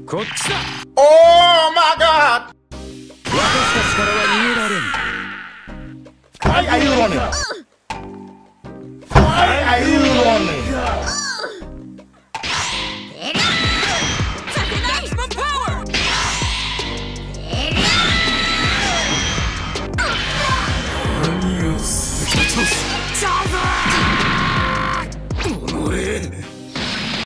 こっちだ。 Oh my god! 私たちからは逃げられん。 Why are you running? Why are you running? Maximum power!